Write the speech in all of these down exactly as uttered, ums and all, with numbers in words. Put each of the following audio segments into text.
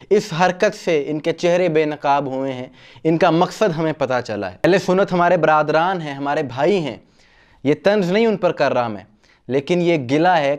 इस हरकत से इनके चेहरे बेनकाब हुए हैं, इनका मकसद हमें पता चला है। अहले सुन्नत हमारे बरादरान हैं, हमारे भाई हैं। ये तंज नहीं उन पर कर रहा मैं, लेकिन ये गिला है।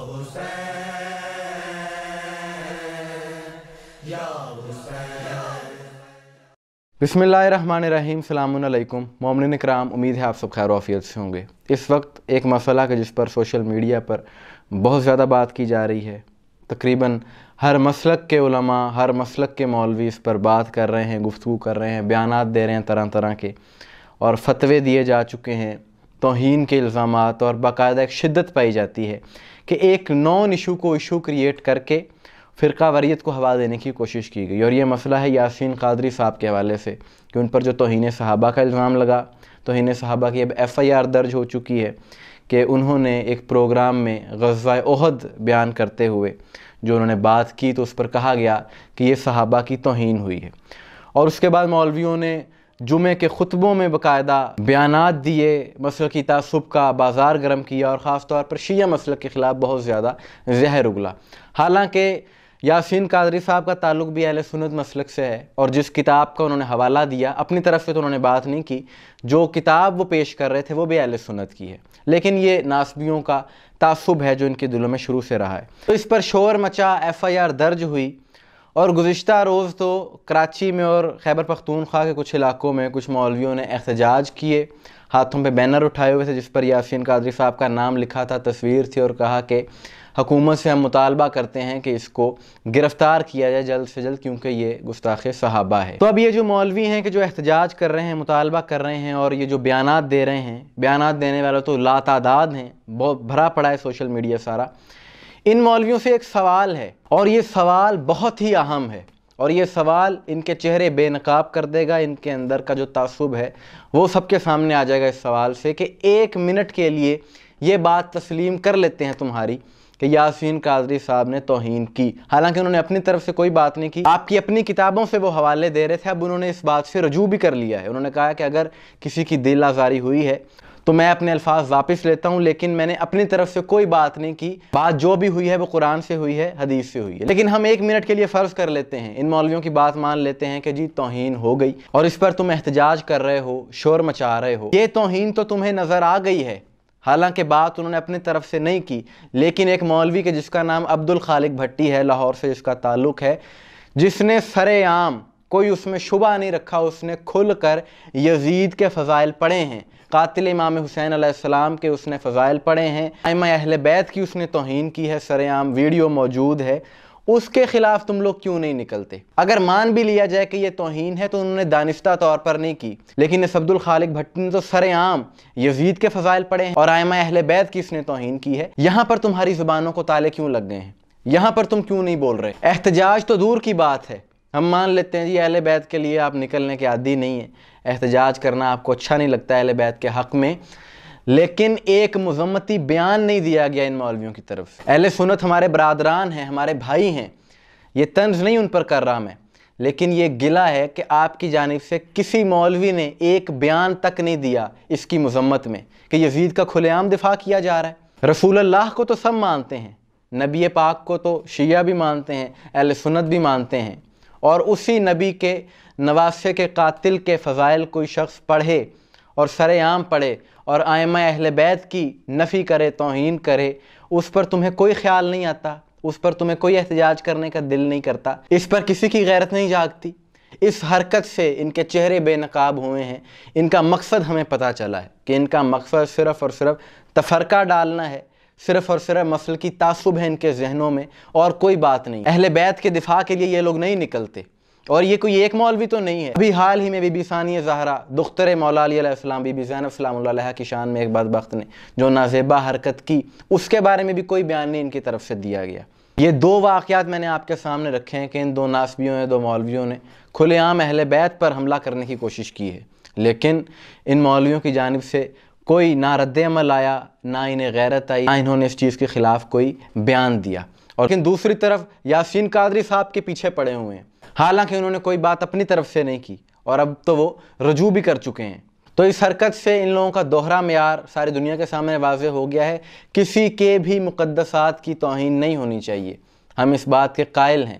बिस्मिल्लाहिर्रहमानिर्रहीम, सलामुन अलैकुम मोमिनीन इकराम। उम्मीद है आप सब खैर आफियत से होंगे। इस वक्त एक मसला है जिस पर सोशल मीडिया पर बहुत ज़्यादा बात की जा रही है। तकरीबन हर मसलक के उलमा, हर मसलक के मौलवी इस पर बात कर रहे हैं, गुफ्तगू कर रहे हैं, बयानात दे रहे हैं तरह तरह के, और फतवे दिए जा चुके हैं। तौहीन के इल्ज़ामात और बाकायदा एक शिद्दत पाई जाती है कि एक नॉन इशू को इशू क्रिएट करके फ़िरका वरीयत को हवा देने की कोशिश की गई। और ये मसला है यासीन कादरी साहब के हवाले से कि उन पर जो तौहीन सहाबा का इल्ज़ाम लगा, तौहीन सहाबा की अब एफ़ आई आर दर्ज हो चुकी है कि उन्होंने एक प्रोग्राम में ग़ज़वा ओहद बयान करते हुए जो उन्होंने बात की तो उस पर कहा गया कि ये सहाबा की तौहीन हुई है। और उसके बाद मौलवियों ने जुमे के खुतबों में बाकायदा बयानात दिए, मसलक की तासुब का बाज़ार गर्म किया और ख़ास तौर पर शिया मसलक के ख़िलाफ़ बहुत ज़्यादा ज़हर उगला। हालांकि यासीन कादरी साहब का ताल्लुक़ भी अहले सुन्नत मसलक से है और जिस किताब का उन्होंने हवाला दिया, अपनी तरफ से तो उन्होंने बात नहीं की, जो किताब वो पेश कर रहे थे वो भी अहले सुन्नत की है, लेकिन ये नासबियों का तासुब है जो इनके दिलों में शुरू से रहा है। तो इस पर शोर मचा, एफ़ आई आर दर्ज हुई और गुज़िश्ता रोज़ तो कराची में और खैबर पख्तूनख्वा के कुछ इलाक़ों में कुछ मौलवियों ने एहतजाज किए, हाथों पे बैनर उठाए हुए थे जिस पर यासीन कादरी साहब का नाम लिखा था, तस्वीर थी, और कहा कि हुकूमत से हम मुतालबा करते हैं कि इसको गिरफ़्तार किया जाए जल्द से जल्द क्योंकि ये गुस्ताख़े सहाबा है। तो अब ये जो मौलवी हैं कि जो एहतजाज कर रहे हैं, मुतालबा कर रहे हैं और ये जो बयानात दे रहे हैं, बयानात देने वाले तो लातादाद हैं, बहुत भरा पड़ा है सोशल मीडिया सारा। इन मौलवियों से एक सवाल है और ये सवाल बहुत ही अहम है और ये सवाल इनके चेहरे बेनकाब कर देगा। इनके अंदर का जो तासुब है वो सबके सामने आ जाएगा इस सवाल से कि एक मिनट के लिए ये बात तस्लीम कर लेते हैं तुम्हारी कि यासीन कादरी साहब ने तौहीन की। हालांकि उन्होंने अपनी तरफ से कोई बात नहीं की, आपकी अपनी किताबों से वो हवाले दे रहे थे। अब उन्होंने इस बात से रजू भी कर लिया है। उन्होंने कहा कि अगर किसी की दिल आज़ारी हुई है तो मैं अपने अल्फाज वापस लेता हूँ, लेकिन मैंने अपनी तरफ से कोई बात नहीं की। बात जो भी हुई है वो कुरान से हुई है, हदीस से हुई है। लेकिन हम एक मिनट के लिए फ़र्ज़ कर लेते हैं, इन मौलवियों की बात मान लेते हैं कि जी तौहीन हो गई और इस पर तुम एहतजाज कर रहे हो, शोर मचा रहे हो। ये तौहीन तो तुम्हें नज़र आ गई है, हालांकि बात उन्होंने अपनी तरफ से नहीं की, लेकिन एक मौलवी के जिसका नाम अब्दुल खालिक भट्टी है, लाहौर से जिसका ताल्लुक़ है, जिसने सरेआम, कोई उसमें शुबा नहीं रखा, उसने खुल कर यजीद के फ़ज़ाइल पढ़े हैं, कातिल इमाम हुसैन अलैहिस्सलाम के उसने फ़ज़ाइल पढ़े हैं, आइमा अहले बैत की उसने तौहीन की है, सरेआम वीडियो मौजूद है। उसके ख़िलाफ़ तुम लोग क्यों नहीं निकलते? अगर मान भी लिया जाए कि ये तौहीन है तो उन्होंने दानिस्ता तौर पर नहीं की, लेकिन इस अब्दुल खालिक भट्टी ने तो सरेआम यजीद के फ़ज़ाइल पढ़े हैं और आइमा अहले बैत की इसने तौहीन की है। यहाँ पर तुम्हारी ज़ुबानों को ताले क्यों लग गए हैं? यहाँ पर तुम क्यों नहीं बोल रहे? एहतजाज तो दूर की बात है, हम मान लेते हैं जी अहले बैत के लिए आप निकलने के आदी नहीं है, एहतजाज करना आपको अच्छा नहीं लगता अहले बैत के हक़ में, लेकिन एक मुज़म्मती बयान नहीं दिया गया इन मौलवियों की तरफ से। अहले सुन्नत हमारे बरादरान हैं, हमारे भाई हैं। ये तंज नहीं उन पर कर रहा मैं, लेकिन ये गिला है कि आपकी जानिब से किसी मौलवी ने एक बयान तक नहीं दिया इसकी मुज़म्मत में कि यजीद का खुलेआम दिफा किया जा रहा है। रसूल अल्लाह को तो सब मानते हैं, नबी पाक को तो शिया भी मानते हैं, अहले सुन्नत भी मानते हैं, और उसी नबी के नवासे के कातिल के फ़ज़ाइल कोई शख्स पढ़े और सरेआम पढ़े और आइमा अहले बैत की नफ़ी करे, तौहीन करे, उस पर तुम्हें कोई ख्याल नहीं आता, उस पर तुम्हें कोई एहतजाज करने का दिल नहीं करता, इस पर किसी की गैरत नहीं जागती। इस हरकत से इनके चेहरे बेनकाब हुए हैं। इनका मकसद हमें पता चला है कि इनका मकसद सिर्फ़ और सिर्फ तफ़रका डालना है, सिर्फ़ और सिर्फ मसल की तासुब है इनके जहनों में और कोई बात नहीं। अहले बैत के दिफा के लिए ये लोग नहीं निकलते और ये कोई एक मौलवी तो नहीं है। अभी हाल ही में बीबी सानिया ज़हरा दुख्तर मौला अली अलैहिस्सलाम, बीबी ज़ैनब सलामुल्लाह अलैहा की शान में एक बदबख्त ने जो नाज़ेबा हरकत की, उसके बारे में भी कोई बयान नहीं इनकी तरफ से दिया गया। ये दो वाक़यात मैंने आपके सामने रखे हैं कि इन दो नासबियों ने, दो मौलवियों ने खुलेआम अहले बैत पर हमला करने की कोशिश की है, लेकिन इन मौलवियों की जानिब से कोई ना रद्द अमल आया, ना इन्हें गैरत आई, ना इन्होंने इस चीज़ के ख़िलाफ़ कोई बयान दिया। और लेकिन दूसरी तरफ यासीन कादरी साहब के पीछे पड़े हुए हैं, हालांकि उन्होंने कोई बात अपनी तरफ से नहीं की और अब तो वो रजू भी कर चुके हैं। तो इस हरकत से इन लोगों का दोहरा मेयार सारी दुनिया के सामने वाज़ेह हो गया है। किसी के भी मुक़द्दसात की तौहीन नहीं होनी चाहिए, हम इस बात के कायल हैं,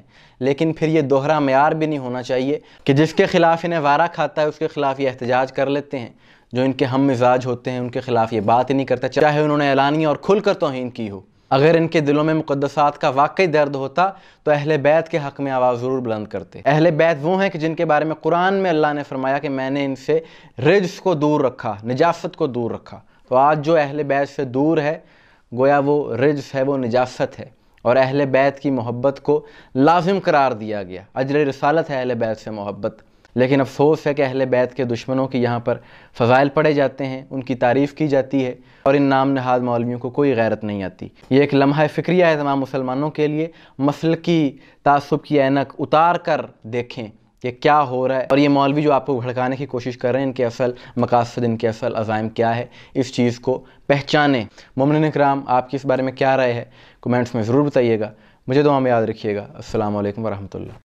लेकिन फिर ये दोहरा मेयार भी नहीं होना चाहिए कि जिसके ख़िलाफ़ इन्हें वारा खाता है उसके ख़िलाफ़ ये एहतजाज कर लेते हैं। जो इनके हम मिजाज होते हैं उनके ख़िलाफ़ ये बात ही नहीं करता, चाहे उन्होंने एलानिया और खुलकर तौहीन की हो। अगर इनके दिलों में मुक़द्दसात का वाकई दर्द होता तो अहले बैत के हक़ में आवाज़ ज़रूर बुलंद करते। अहले बैत वो हैं कि जिनके बारे में कुरान में अल्लाह ने फरमाया कि मैंने इनसे रिज्स को दूर रखा, निजासत को दूर रखा। तो आज जो अहले बैत से दूर है, गोया वो रिज्स है, वो निजासत है, और अहले बैत की मोहब्बत को लाजिम करार दिया गया। अजर रिसालत है अहले बैत से मोहब्बत। लेकिन अफसोस है कि अहले बैत के दुश्मनों की यहाँ पर फ़ज़ाइल पढ़े जाते हैं, उनकी तारीफ़ की जाती है, और इन नाम नहाद मौलवियों को कोई गैरत नहीं आती। ये एक लम्हा फ़िक्रिया है तमाम मुसलमानों के लिए। मसलकी तासुब की ऐनक उतार कर देखें कि क्या हो रहा है, और ये मौलवी जो आपको भड़काने की कोशिश कर रहे हैं, इनके असल मकासद, इनके असल अज़ाइम क्या है, इस चीज़ को पहचानें। मोमिनीन इकराम, आपकी इस बारे में क्या राय है? कमेंट्स में ज़रूर बताइएगा। मुझे दुआ में याद रखिएगा। अस्सलामु अलैकुम वरहमतुल्लाह।